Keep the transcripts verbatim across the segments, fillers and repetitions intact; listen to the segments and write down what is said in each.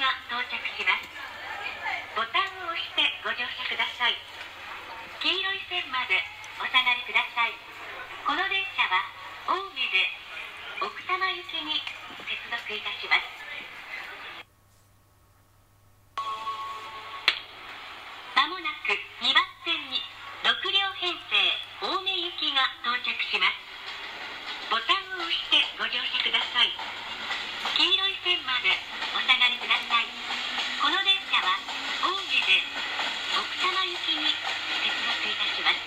が到着します。ボタンを押してご乗車ください。黄色い線までお下がりください。この電車は青梅で奥多摩行きに接続いたします。まもなくにばん線にろく両編成青梅行きが到着します。ボタンを押してご乗車ください。黄色い線までお下がりください。この電車は青梅で奥多摩行きに接続いたします。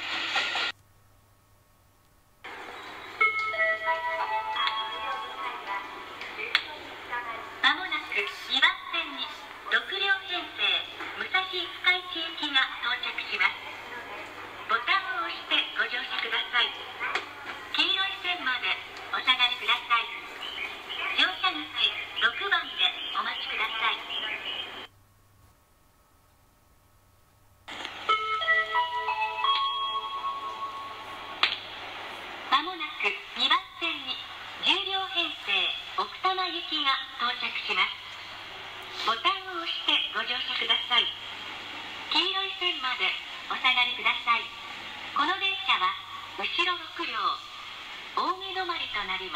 まもなくにばん線にろく両編成武蔵二日市行きが到着します。ボタンを押してご乗車ください。黄色い線までお下がりください。乗車口ろくばんでお待ちください。まもなくにばん線にじゅう両編成奥多摩行きが到着します。ボタンを押してご乗車ください。黄色い線までお下がりください。この電車は後ろろく両青梅止まりとなります。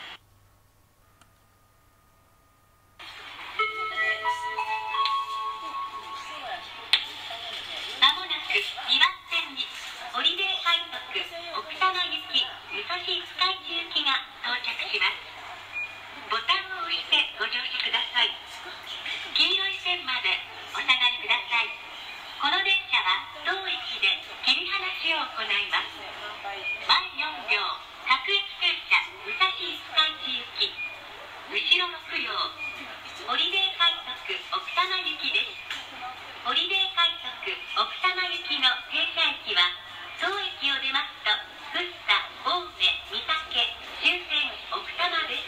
まもなくにばん線にホリデー快速奥多摩行き武蔵二日市行きが到着します。ボタンを押してご乗車ください。黄色い線までお下がりください。この電車は当駅で切り離しを行います。前よん両各駅停車武蔵二日市行き、後ろろく両ホリデー快速奥多摩行きです。ホリデー快速奥多摩行きの停車駅は当駅を出ますと福生、青梅、御嶽、終点奥多摩です。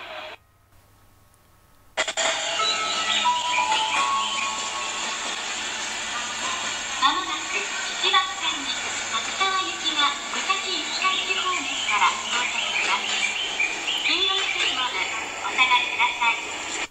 まもなくいちばん線に奥多摩行きが武蔵二日市方面から到着します。黄色い線までお下がりください。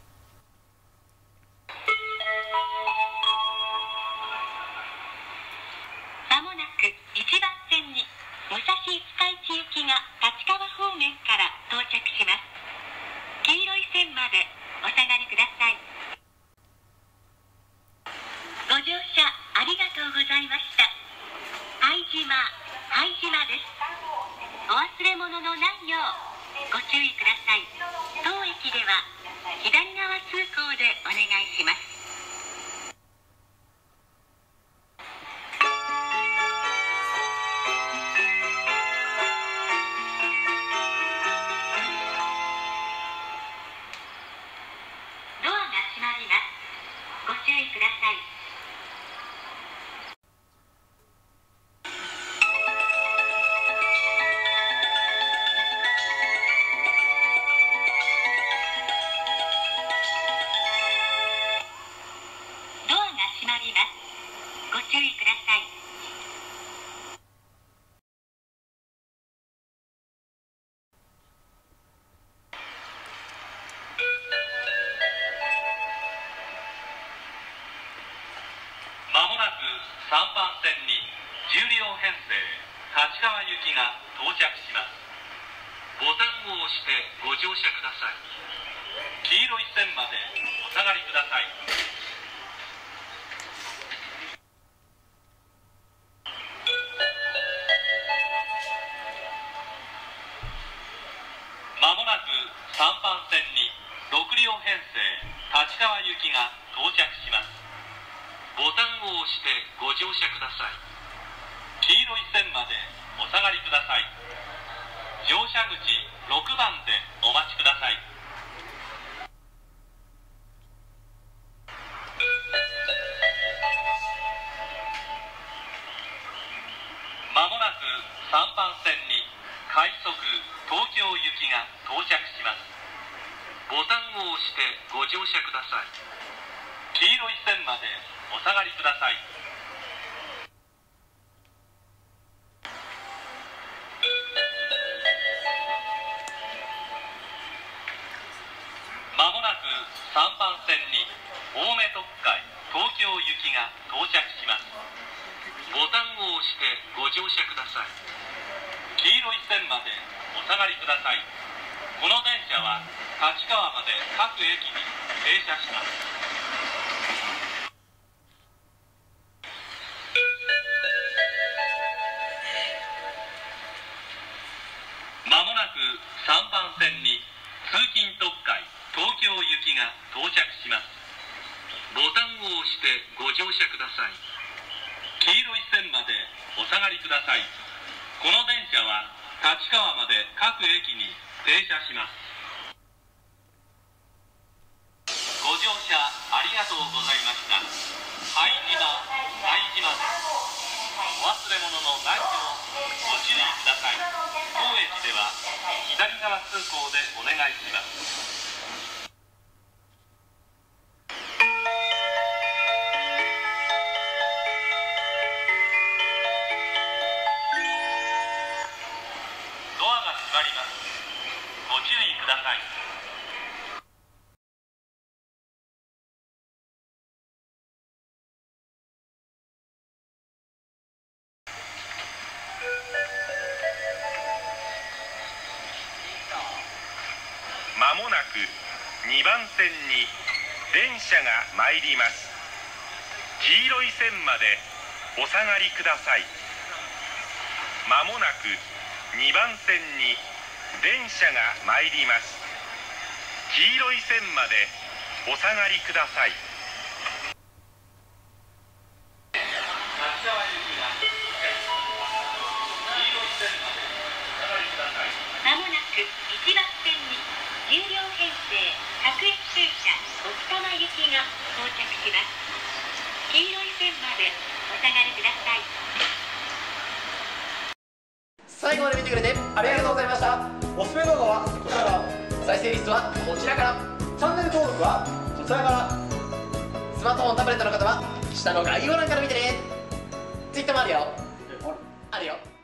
まもなくいちばん線に武蔵二日市行きが立川方面から到着します。黄色い線までお下がりください。ご乗車ありがとうございました。拝島、拝島です。お忘れ物のないようご注意ください。当駅では左側通行でお願いします。ドアが閉まります。ご注意ください。ドアが閉まります。ご注意ください。 まもなくさんばん線にじゅう両編成立川行きが到着します。ボタンを押してご乗車ください。黄色い線までお下がりください。まもなくさんばん線にろく両編成立川行きが到着します。ボタンを押してご乗車ください。黄色い線までお下がりください。乗車口ろくばんでお待ちください。まもなくさんばん線に快速東京行きが到着します。ボタンを押してご乗車ください。黄色い線までお下がりください。まもなくさんばん線にきが到着します。ボタンを押してご乗車ください。黄色い線までお下がりください。この電車は立川まで各駅に停車します。まもなくさんばん線に通勤特快東京行きが到着します。ボタンを押してご乗車ください。黄色い線までお下がりください。この電車は立川まで各駅に停車します。ご乗車ありがとうございました。拝島、拝島です。お忘れ物のないようご注意ください。当駅では左側通行でお願いします。ドアが閉まります。ご注意ください。 まもなくにばん線に電車が参ります。黄色い線までお下がりください。まもなくにばん線に電車が参ります。黄色い線までお下がりください。 立川行きが到着します。黄色い線までお下がりください。 まもなくいちばん線にじゅうよんへんせい各駅停車奥多摩行きが到着します。黄色い線までお下がりください。 最後まで見てくれてありがとうございました。 おすすめ動画はこちらから、 再生リストはこちらから、 チャンネル登録はこちらから。 スマートフォンタブレットの方は下の概要欄から見てね。 Twitter もあるよ。あるよ。